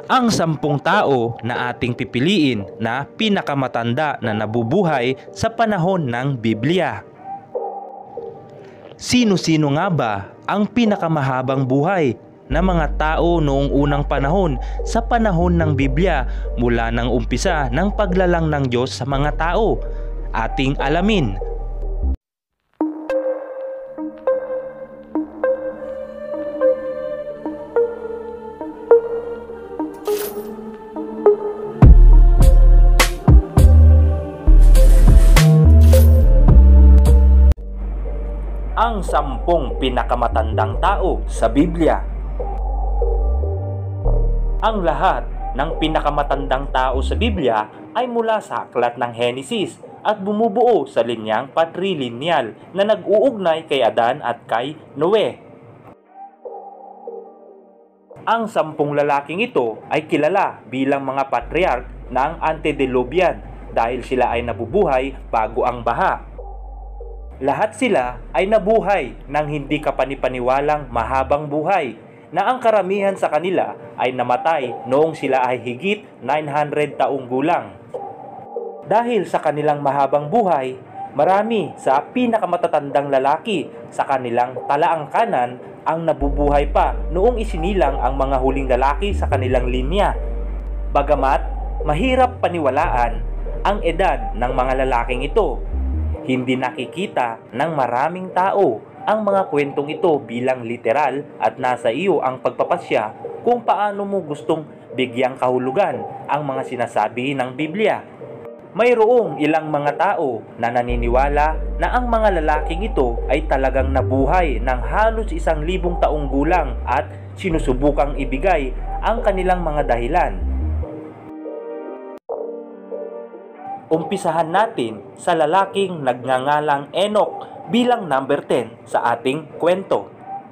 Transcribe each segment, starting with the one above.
ang 10 tao na ating pipiliin na pinakamatanda na nabubuhay sa panahon ng Biblia. Sino-sino nga ba ang pinakamahabang buhay na mga tao noong unang panahon sa panahon ng Biblia mula ng umpisa ng paglalang ng Diyos sa mga tao? Ating alamin. Ang 10 pinakamatandang tao sa Biblia. Ang lahat ng pinakamatandang tao sa Biblia ay mula sa aklat ng Henesis at bumubuo sa linyang patrilineal na nag-uugnay kay Adan at kay Noe. Ang 10 lalaking ito ay kilala bilang mga patriarch ng antediluvian dahil sila ay nabubuhay bago ang baha. Lahat sila ay nabuhay ng hindi kapanipaniwalang mahabang buhay na ang karamihan sa kanila ay namatay noong sila ay higit 900 taong gulang. Dahil sa kanilang mahabang buhay, marami sa pinakamatatandang lalaki sa kanilang talaang kanan ang nabubuhay pa noong isinilang ang mga huling lalaki sa kanilang linya. Bagamat mahirap paniwalaan ang edad ng mga lalaking ito, hindi nakikita ng maraming tao ang mga kwentong ito bilang literal at nasa iyo ang pagpapasya kung paano mo gustong bigyang kahulugan ang mga sinasabi ng Biblia. Mayroong ilang mga tao na naniniwala na ang mga lalaking ito ay talagang nabuhay ng halos 1,000 taong gulang at sinusubukang ibigay ang kanilang mga dahilan. Umpisahan natin sa lalaking nagngangalang Enoch bilang number 10 sa ating kwento.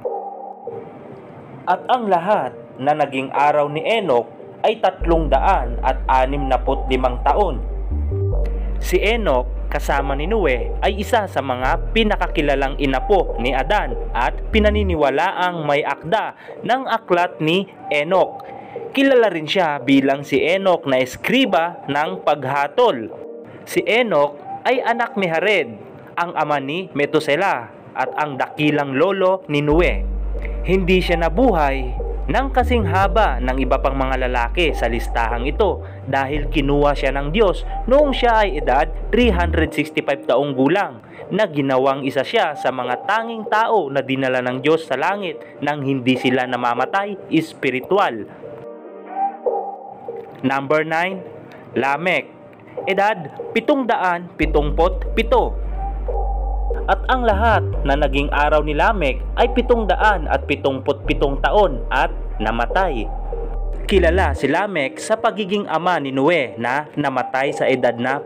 At ang lahat na naging araw ni Enoch ay 365 taon. Si Enoch kasama ni Noe ay isa sa mga pinakakilalang inapo ni Adan at pinaniniwalaang may akda ng aklat ni Enoch. Kilala rin siya bilang si Enoch na eskriba ng paghatol. Si Enoch ay anak ni Jared, ang ama ni Metusela at ang dakilang lolo ni Noe. Hindi siya nabuhay ng kasing haba ng iba pang mga lalaki sa listahang ito dahil kinuha siya ng Diyos noong siya ay edad 365 taong gulang na ginawang isa siya sa mga tanging tao na dinala ng Diyos sa langit nang hindi sila namamatay espiritual. Number 9, Lamech. Edad 777. At ang lahat na naging araw ni Lamech ay 777 taon at namatay. Kilala si Lamech sa pagiging ama ni Noe na namatay sa edad na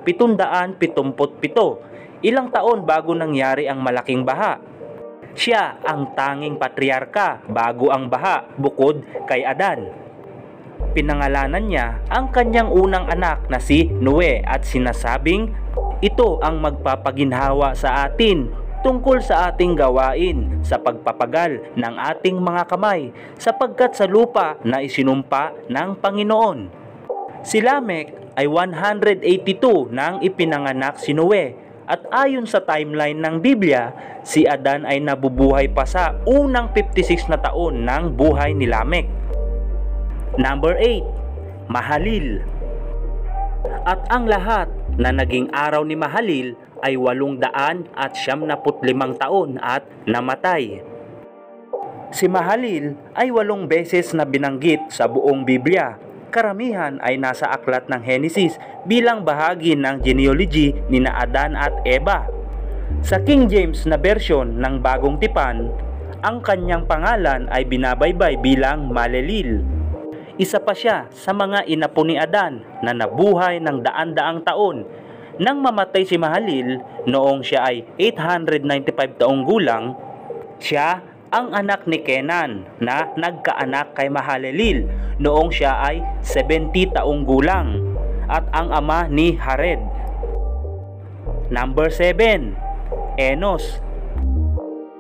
777, ilang taon bago nangyari ang malaking baha. Siya ang tanging patriarka bago ang baha bukod kay Adan. Pinangalanan niya ang kanyang unang anak na si Noe at sinasabing ito ang magpapaginhawa sa atin tungkol sa ating gawain sa pagpapagal ng ating mga kamay sapagkat sa lupa na isinumpa ng Panginoon. Si Lamech ay 182 nang ipinanganak si Noe at ayon sa timeline ng Biblia, si Adan ay nabubuhay pa sa unang 56 na taon ng buhay ni Lamech. Number 8, Mahalil. At ang lahat na naging araw ni Mahalil ay 875 taon at namatay. Si Mahalil ay 8 beses na binanggit sa buong Biblia. Karamihan ay nasa aklat ng Henesis bilang bahagi ng genealogy ni Adan at Eva. Sa King James na version ng Bagong Tipan, ang kanyang pangalan ay binabaybay bilang Malelil. Isa pa siya sa mga inapo ni Adan na nabuhay ng daan-daang taon. Nang mamatay si Mahalil noong siya ay 895 taong gulang, siya ang anak ni Kenan na nagkaanak kay Mahalaleel noong siya ay 70 taong gulang at ang ama ni Jared. Number 7, Enos.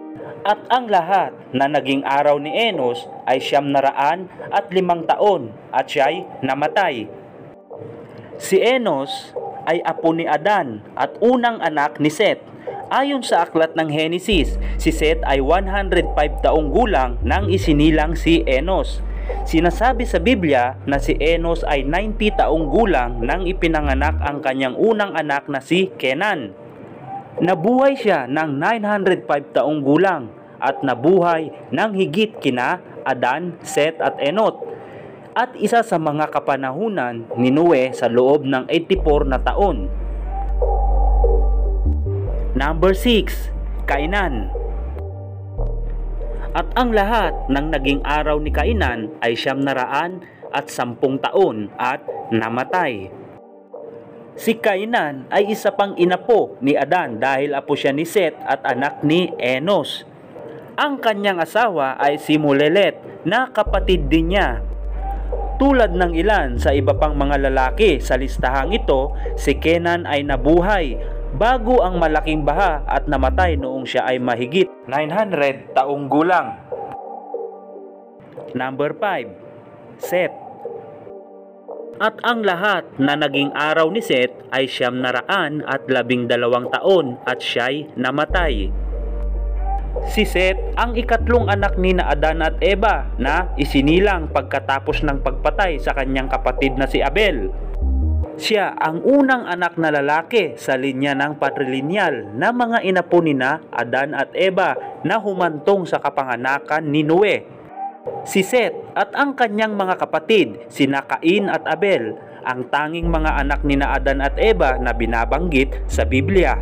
At ang lahat na naging araw ni Enos ay 905 taon at siya'y namatay. Si Enos ay apo ni Adan at unang anak ni Seth. Ayon sa aklat ng Henesis, si Seth ay 105 taong gulang nang isinilang si Enos. Sinasabi sa Biblia na si Enos ay 90 taong gulang nang ipinanganak ang kanyang unang anak na si Kenan. Nabuhay siya ng 905 taong gulang at nabuhay ng higit kina Adan, Seth at Enot, at isa sa mga kapanahunan ni Noe sa loob ng 84 na taon. Number 6. Kainan. At ang lahat ng naging araw ni Kainan ay 910 taon at namatay. Si Kainan ay isa pang inapo ni Adan dahil apo siya ni Seth at anak ni Enos. Ang kanyang asawa ay si Mulelet na kapatid din niya. Tulad ng ilan sa iba pang mga lalaki sa listahang ito, si Kenan ay nabuhay bago ang malaking baha at namatay noong siya ay mahigit 900 taong gulang. Number 5. Seth. At ang lahat na naging araw ni Seth ay 912 taon at siya'y namatay. Si Seth ang ikatlong anak ni Adan at Eva na isinilang pagkatapos ng pagpatay sa kanyang kapatid na si Abel. Siya ang unang anak na lalaki sa linya ng patrilinyal na mga inapo ni Adan at Eva na humantong sa kapanganakan ni Noe. Si Seth at ang kanyang mga kapatid, sina Cain at Abel, ang tanging mga anak ni Adan at Eva na binabanggit sa Biblia.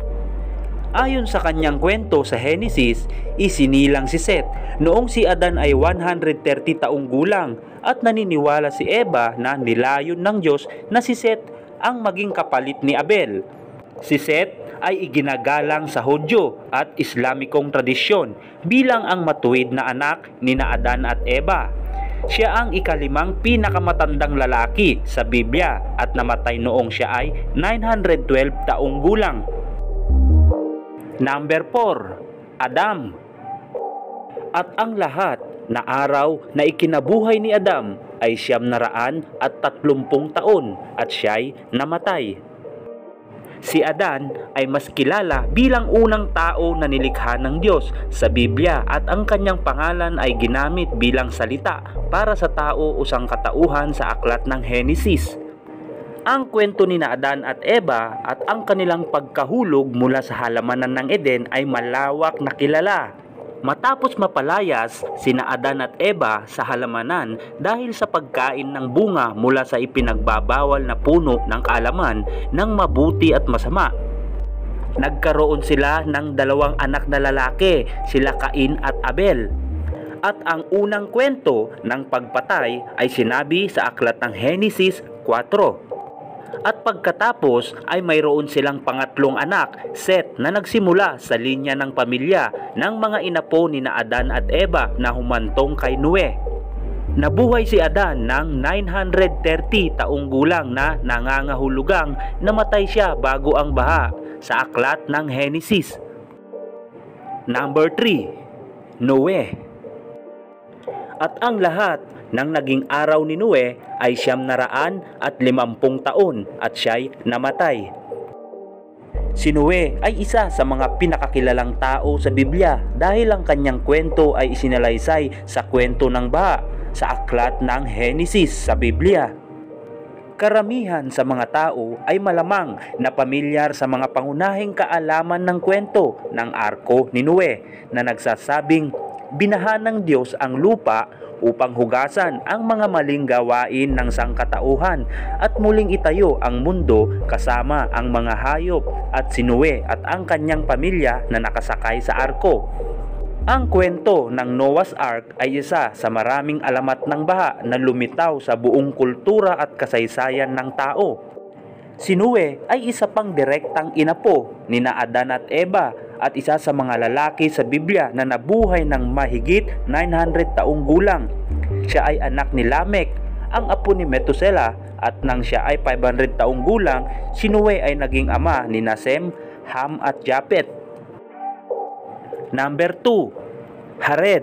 Ayon sa kanyang kwento sa Henesis, isinilang si Seth noong si Adan ay 130 taong gulang at naniniwala si Eva na nilayon ng Diyos na si Seth ang maging kapalit ni Abel. Si Seth ay iginagalang sa Hudyo at Islamikong tradisyon bilang ang matuwid na anak ni Adan at Eva. Siya ang ikalimang pinakamatandang lalaki sa Biblia at namatay noong siya ay 912 taong gulang. Number 4. Adam. At ang lahat na araw na ikinabuhay ni Adam ay 930 taon at siya'y namatay. Si Adan ay mas kilala bilang unang tao na nilikha ng Diyos sa Biblia at ang kanyang pangalan ay ginamit bilang salita para sa tao o sangkatauhan sa aklat ng Henesis. Ang kwento ni Adan at Eva at ang kanilang pagkahulog mula sa halamanan ng Eden ay malawak na kilala. Matapos mapalayas sina Adan at Eva sa halamanan dahil sa pagkain ng bunga mula sa ipinagbabawal na puno ng kaalaman ng mabuti at masama, nagkaroon sila ng 2 anak na lalaki, sila Cain at Abel. At ang unang kwento ng pagpatay ay sinabi sa aklat ng Henesis 4. At pagkatapos ay mayroon silang pangatlong anak, Seth, na nagsimula sa linya ng pamilya ng mga inapo ni Adan at Eva na humantong kay Noe. Nabuhay si Adan ng 930 taong gulang na nangangahulugang namatay siya bago ang baha sa aklat ng Henesis. Number 3. Noe. At ang lahat ng naging araw ni Noe ay 950 taon at siya'y namatay. Si Noe ay isa sa mga pinakakilalang tao sa Biblia dahil ang kanyang kwento ay isinalaysay sa kwento ng baha sa aklat ng Henesis sa Biblia. Karamihan sa mga tao ay malamang na pamilyar sa mga pangunahing kaalaman ng kwento ng arko ni Noe na nagsasabing binaha ng Diyos ang lupa upang hugasan ang mga maling gawain ng sangkatauhan at muling itayo ang mundo kasama ang mga hayop at si Noe at ang kanyang pamilya na nakasakay sa arko. Ang kwento ng Noah's Ark ay isa sa maraming alamat ng baha na lumitaw sa buong kultura at kasaysayan ng tao. Si Noe ay isa pang direktang inapo ni Adan at Eva at isa sa mga lalaki sa Biblia na nabuhay ng mahigit 900 taong gulang. Siya ay anak ni Lamech, ang apo ni Metusela, at nang siya ay 500 taong gulang, si Noe ay naging ama ni Sem, Ham at Japet. Number 2, Jared.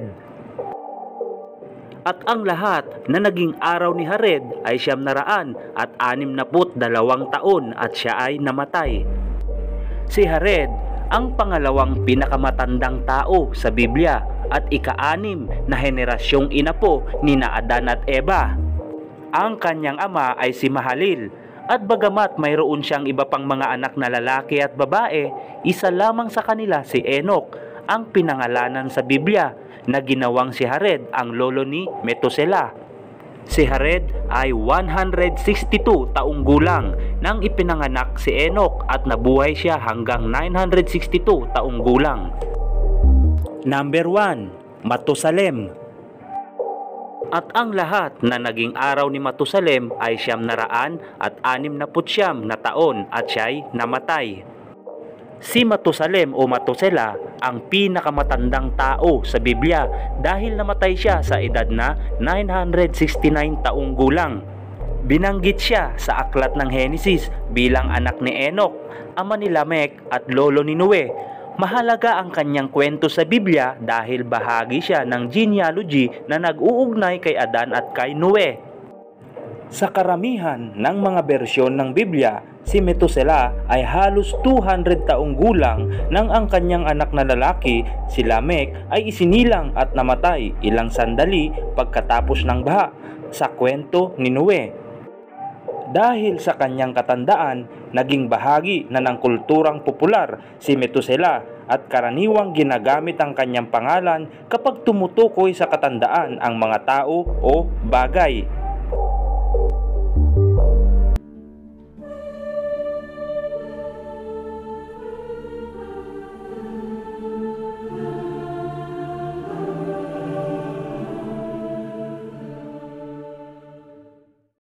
At ang lahat na naging araw ni Jared ay 962 taon at siya ay namatay. Si Jared ang pangalawang pinakamatandang tao sa Biblia at ika-6 na henerasyong inapo ni Adan at Eva. Ang kanyang ama ay si Mahalil, at bagamat mayroon siyang iba pang mga anak na lalaki at babae, isa lamang sa kanila si Enoch ang pinangalanan sa Biblia na ginawang si Jared ang lolo ni Metusela. Si Jared ay 162 taong gulang nang ipinanganak si Enoch at nabuhay siya hanggang 962 taong gulang. Number 1, Matusalem. At ang lahat na naging araw ni Matusalem ay 969 na taon at siya'y namatay. Si Matusalem o Matusela ang pinakamatandang tao sa Biblia dahil namatay siya sa edad na 969 taong gulang. Binanggit siya sa aklat ng Henesis bilang anak ni Enoch, ama ni Lamech at lolo ni Noe. Mahalaga ang kanyang kwento sa Biblia dahil bahagi siya ng genealogy na nag-uugnay kay Adan at kay Noe. Sa karamihan ng mga bersyon ng Biblia, si Metusela ay halos 200 taong gulang nang ang kanyang anak na lalaki, si Lamech, ay isinilang at namatay ilang sandali pagkatapos ng baha sa kwento ni Noe. Dahil sa kanyang katandaan, naging bahagi na ng kulturang popular si Metusela at karaniwang ginagamit ang kanyang pangalan kapag tumutukoy sa katandaan ang mga tao o bagay.